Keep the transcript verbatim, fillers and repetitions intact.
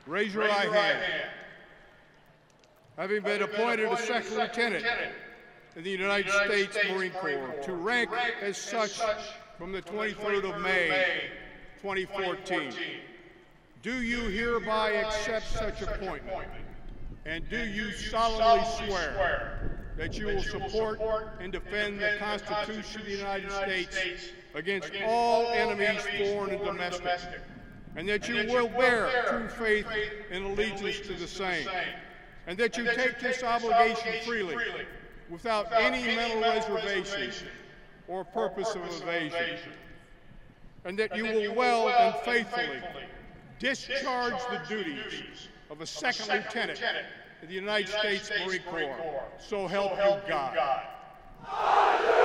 Raise your right hand. Having been appointed a second lieutenant in the United States Marine Corps to rank as such from the twenty-third of May, twenty fourteen, do you hereby accept such appointment? And do you solemnly swear that you will support and defend the Constitution of the United States against all enemies, foreign and domestic, and that you will bear true faith and allegiance to the same, and that you take this obligation freely without any mental reservation or purpose of evasion, and that you will well and faithfully discharge the duties of a second lieutenant in the United States Marine Corps. So help you God.